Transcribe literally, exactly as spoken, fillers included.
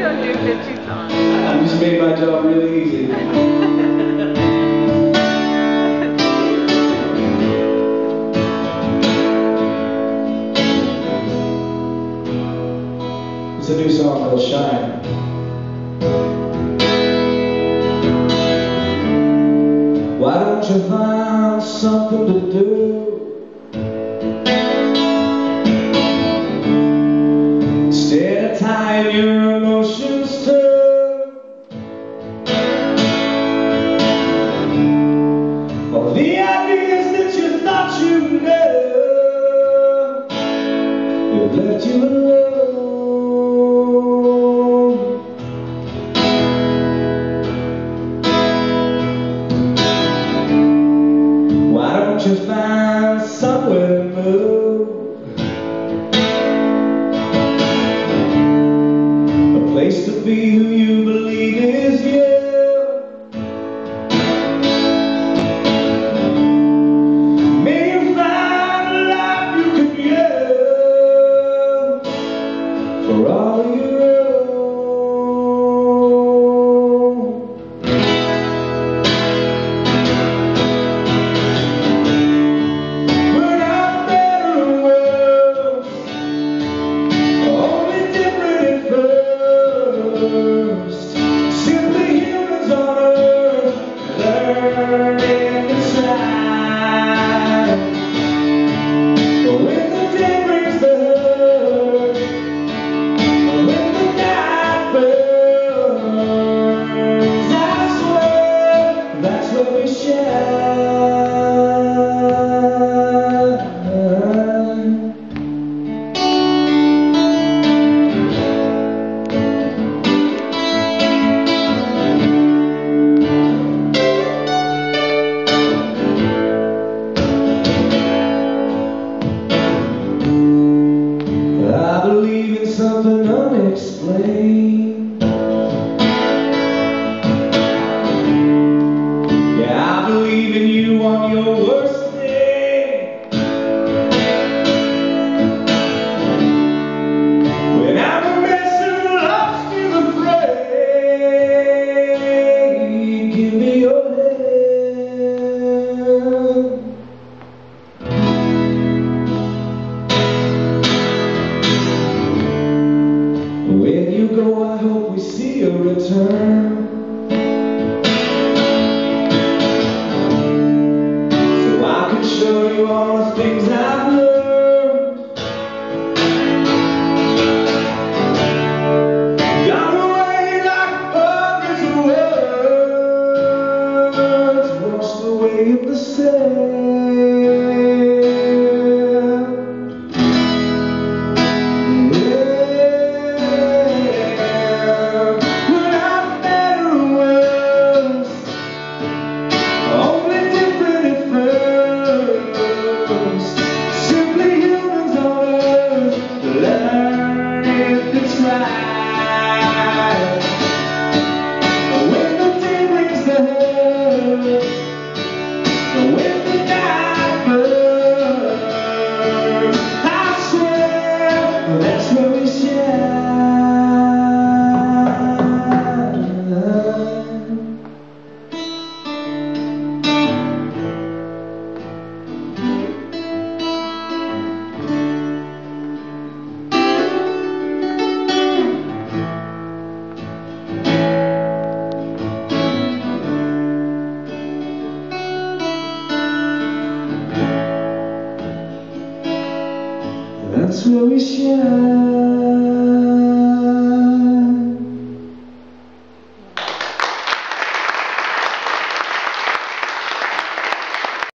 don't do pitchy songs. I just made my job really easy. It's a new song called Shine. Why don't you find something to do? Instead of tying your emotions to all the ideas that you thought you knew, they've left you alone. Just find somewhere to move, a place to be who you believe is you. May you find a life you can use for all your own. Something unexplained. Yeah, I believe in you on your worst day. When I'm a mess and lost and afraid, give me your hand. When you go, I hope we see a return, so I can show you all the things I've learned. Gone away like hundreds of words, washed away in the sand. That's where we shine.